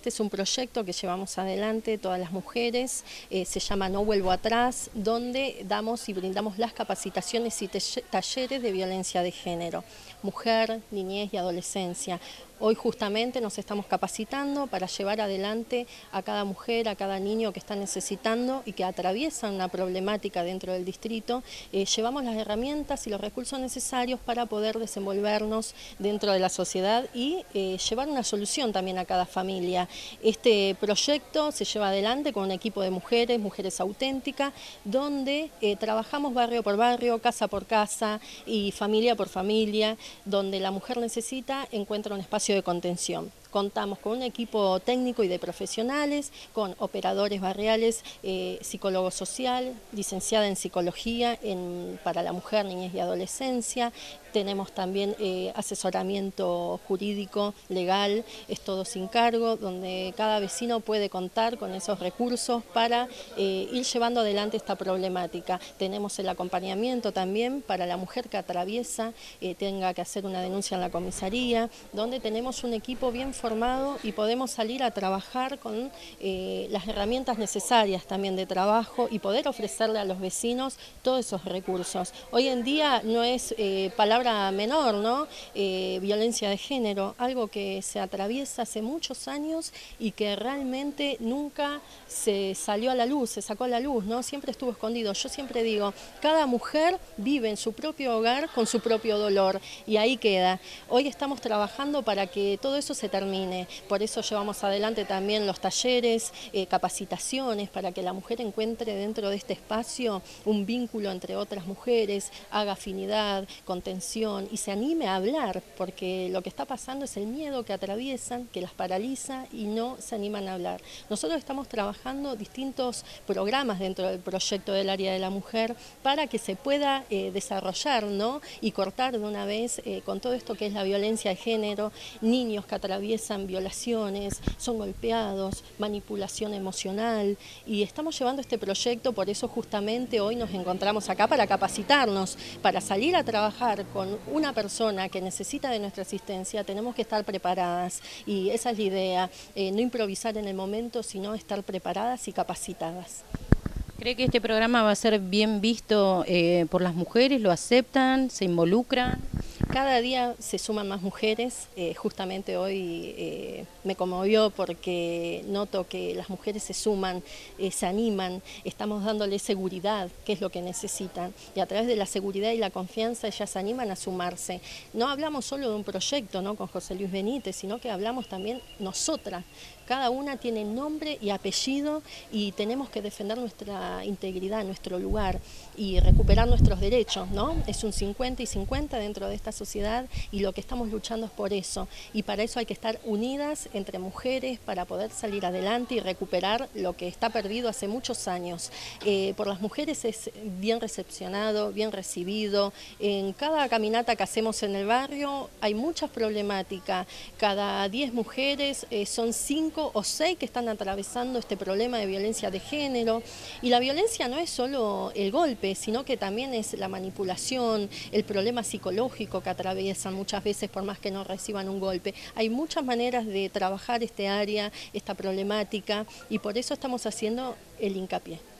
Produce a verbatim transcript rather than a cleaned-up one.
Este es un proyecto que llevamos adelante todas las mujeres, eh, se llama No Vuelvo Atrás, donde damos y brindamos las capacitaciones y talleres de violencia de género, mujer, niñez y adolescencia. Hoy justamente nos estamos capacitando para llevar adelante a cada mujer, a cada niño que está necesitando y que atraviesa una problemática dentro del distrito. Eh, llevamos las herramientas y los recursos necesarios para poder desenvolvernos dentro de la sociedad y eh, llevar una solución también a cada familia. Este proyecto se lleva adelante con un equipo de mujeres, mujeres auténticas, donde eh, trabajamos barrio por barrio, casa por casa y familia por familia, donde la mujer necesita, encuentra un espacio de contención. Contamos con un equipo técnico y de profesionales, con operadores barriales, eh, psicólogo social, licenciada en psicología en, para la mujer, niñez y adolescencia. Tenemos también eh, asesoramiento jurídico, legal, es todo sin cargo, donde cada vecino puede contar con esos recursos para eh, ir llevando adelante esta problemática. Tenemos el acompañamiento también para la mujer que atraviesa, eh, tenga que hacer una denuncia en la comisaría, donde tenemos un equipo bien formado y podemos salir a trabajar con eh, las herramientas necesarias también de trabajo y poder ofrecerle a los vecinos todos esos recursos. Hoy en día no es eh, palabra menor, ¿no? Eh, violencia de género, algo que se atraviesa hace muchos años y que realmente nunca se salió a la luz, se sacó a la luz, ¿no? Siempre estuvo escondido. Yo siempre digo, cada mujer vive en su propio hogar con su propio dolor y ahí queda. Hoy estamos trabajando para que todo eso se termine, por eso llevamos adelante también los talleres, eh, capacitaciones, para que la mujer encuentre dentro de este espacio un vínculo entre otras mujeres, haga afinidad, contención y se anime a hablar, porque lo que está pasando es el miedo que atraviesan, que las paraliza y no se animan a hablar. Nosotros estamos trabajando distintos programas dentro del proyecto del área de la mujer para que se pueda eh, desarrollar, ¿no? Y cortar de una vez eh, con todo esto que es la violencia de género, niños que atraviesan violaciones, son golpeados, manipulación emocional, y estamos llevando este proyecto, por eso justamente hoy nos encontramos acá para capacitarnos, para salir a trabajar con una persona que necesita de nuestra asistencia. Tenemos que estar preparadas y esa es la idea, eh, no improvisar en el momento, sino estar preparadas y capacitadas. ¿Cree que este programa va a ser bien visto eh, por las mujeres? ¿Lo aceptan? ¿Se involucran? Cada día se suman más mujeres, eh, justamente hoy eh, me conmovió porque noto que las mujeres se suman, eh, se animan, estamos dándoles seguridad, que es lo que necesitan, y a través de la seguridad y la confianza ellas se animan a sumarse. No hablamos solo de un proyecto, ¿no?, con José Luis Benítez, sino que hablamos también nosotras. Cada una tiene nombre y apellido y tenemos que defender nuestra integridad, nuestro lugar y recuperar nuestros derechos, ¿no? Es un cincuenta y cincuenta dentro de esta sociedad y lo que estamos luchando es por eso. Y para eso hay que estar unidas entre mujeres para poder salir adelante y recuperar lo que está perdido hace muchos años. Eh, por las mujeres es bien recepcionado, bien recibido. En cada caminata que hacemos en el barrio hay muchas problemáticas. Cada diez mujeres eh, son cinco o seis que están atravesando este problema de violencia de género, y la violencia no es solo el golpe, sino que también es la manipulación, el problema psicológico que atraviesan muchas veces por más que no reciban un golpe. Hay muchas maneras de trabajar este área, esta problemática, y por eso estamos haciendo el hincapié.